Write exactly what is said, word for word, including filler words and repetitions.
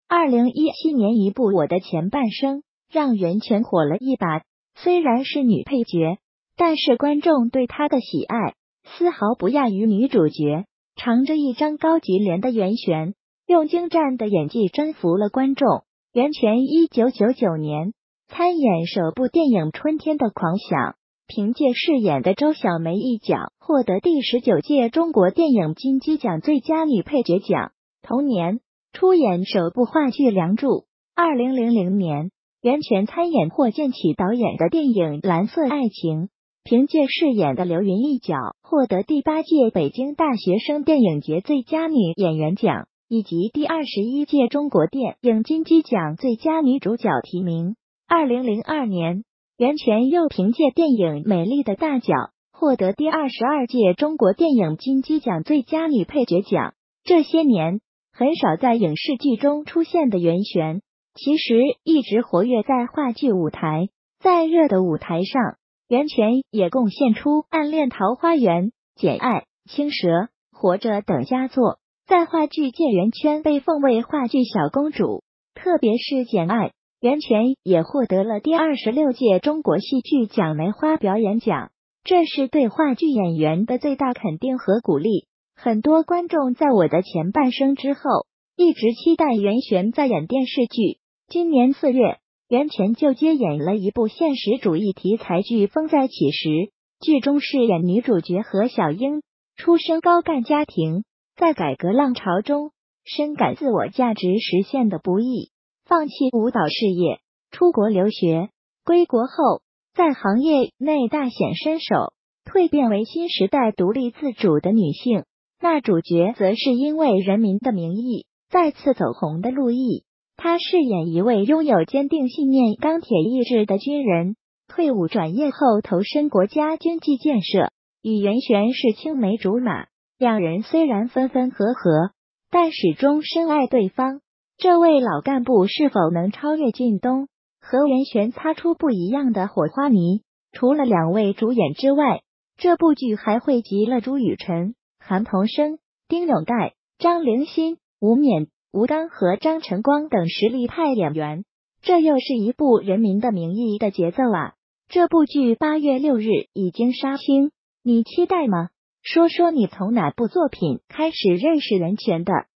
二零一七年一部《我的前半生》让袁泉火了一把，虽然是女配角，但是观众对她的喜爱丝毫不亚于女主角。长着一张高级脸的袁泉，用精湛的演技征服了观众。袁泉一九九九年参演首部电影《春天的狂想》，凭借饰演的周小梅一角获得第十九届中国电影金鸡奖最佳女配角奖。同年出演首部话剧《梁祝》。二零零零年，袁泉参演霍建起导演的电影《蓝色爱情》，凭借饰演的刘芸一角获得第八届北京大学生电影节最佳女演员奖，以及第二十一届中国电影金鸡奖最佳女主角提名。二零零二年，袁泉又凭借电影《美丽的大脚》获得第二十二届中国电影金鸡奖最佳女配角奖。这些年很少在影视剧中出现的袁泉，其实一直活跃在话剧舞台。在热的舞台上，袁泉也贡献出《暗恋桃花源》、《简爱》、《青蛇》、《活着》等佳作，在话剧界圆圈被奉为话剧小公主。特别是《简爱》，袁泉也获得了第二十六届中国戏剧奖梅花表演奖，这是对话剧演员的最大肯定和鼓励。很多观众在我的前半生之后，一直期待袁泉再演电视剧。今年四月，袁泉就接演了一部现实主义题材剧《风再起时》，剧中饰演女主角何小英，出身高干家庭，在改革浪潮中深感自我价值实现的不易，放弃舞蹈事业，出国留学。归国后，在行业内大显身手，蜕变为新时代独立自主的女性。那主角则是因为《人民的名义》再次走红的陆毅，她饰演一位拥有坚定信念、钢铁意志的军人，退伍转业后投身国家经济建设，与袁泉是青梅竹马。两人虽然分分合合，但始终深爱对方。这位老干部是否能超越靳东，和袁泉擦出不一样的火花泥？除了两位主演之外，这部剧还汇集了朱雨辰、韩童生、丁永岱、张凌新、吴冕、吴刚和张晨光等实力派演员，这又是一部《人民的名义》的节奏啊！这部剧八月六日已经杀青，你期待吗？说说你从哪部作品开始认识袁泉的？